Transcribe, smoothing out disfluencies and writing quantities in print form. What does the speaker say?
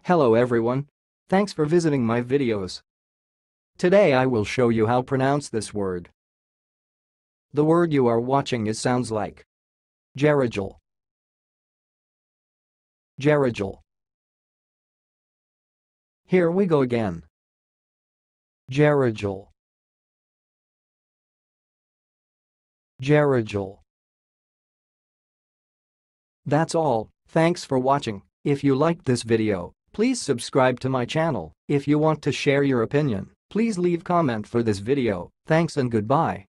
Hello everyone. Thanks for visiting my videos. Today I will show you how to pronounce this word. The word you are watching sounds like Gerrigel. Gerrigel. Here we go again. Gerrigel. Gerrigel. That's all. Thanks for watching. If you liked this video, please subscribe to my channel. If you want to share your opinion, please leave comment for this video. Thanks and goodbye.